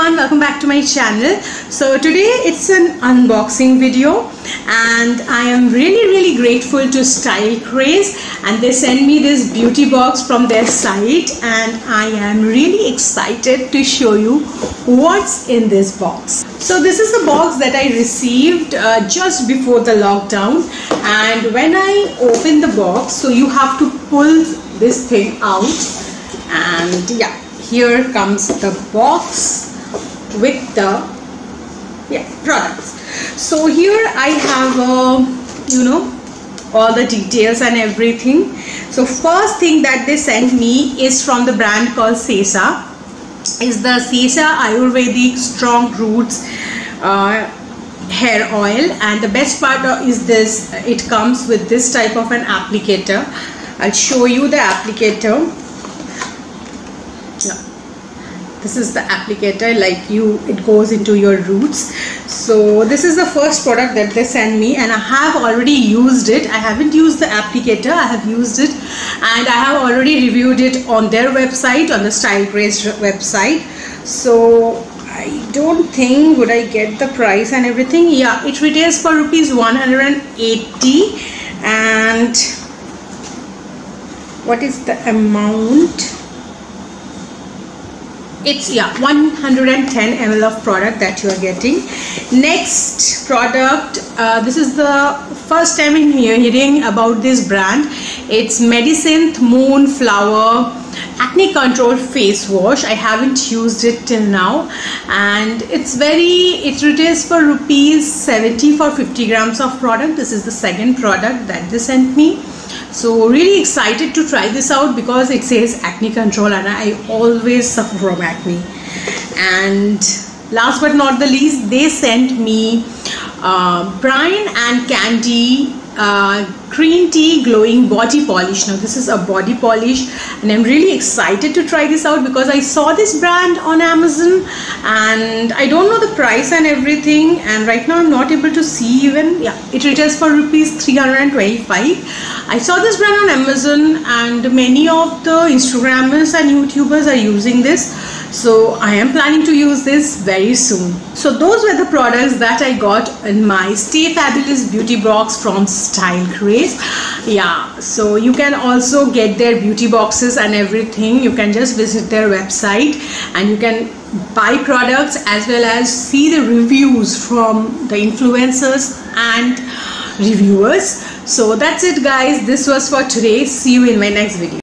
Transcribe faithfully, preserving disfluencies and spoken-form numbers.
everyone, welcome back to my channel. So today it's an unboxing video and I am really really grateful to Style Craze, and they sent me this beauty box from their site and I am really excited to show you what's in this box. So this is the box that I received uh, just before the lockdown, and when I open the box, so you have to pull this thing out, and yeah, here comes the box with the yeah products. So here I have uh, you know all the details and everything. So first thing that they sent me is from the brand called Sesa. Is the Sesa Ayurvedic Strong Roots uh, hair oil, and the best part is this, it comes with this type of an applicator. I'll show you the applicator. Yeah. This is the applicator, like you it goes into your roots. So this is the first product that they sent me, and I have already used it. I haven't used the applicator, I have used it, and I have already reviewed it on their website, on the Style Craze website. So I don't think would I get the price and everything. Yeah, it retails for rupees one hundred eighty, and what is the amount? It's yeah one hundred ten milliliters of product that you are getting. Next product, uh, this is the first time I'm hearing about this brand. It's Medicinth Moonflower Acne Control Face Wash. I haven't used it till now, and it's very it retails for rupees seventy for fifty grams of product. This is the second product that they sent me. So really excited to try this out because it says acne control, and I always suffer from acne. And last but not the least, they sent me uh, Brian and Candy uh, green tea glowing body polish. Now this is a body polish, and I'm really excited to try this out because I saw this brand on Amazon and I don't know the price and everything, and right now I'm not able to see even. Yeah, it retails for rupees three hundred twenty-five. I saw this brand on Amazon, and many of the Instagrammers and YouTubers are using this, so I am planning to use this very soon. So those were the products that I got in my Stay Fabulous beauty box from Style Craze. Yeah, so you can also get their beauty boxes and everything. You can just visit their website and you can buy products as well as see the reviews from the influencers and reviewers. So that's it guys, this was for today. See you in my next video.